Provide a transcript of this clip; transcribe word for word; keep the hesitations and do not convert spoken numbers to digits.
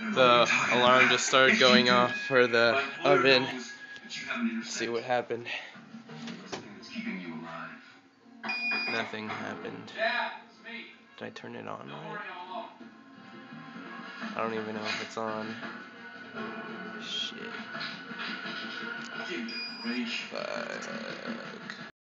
the alarm just started going off for the oven. Let's see what happened. Nothing happened. Did I turn it on right? I don't even know if it's on. Shit. Fuck.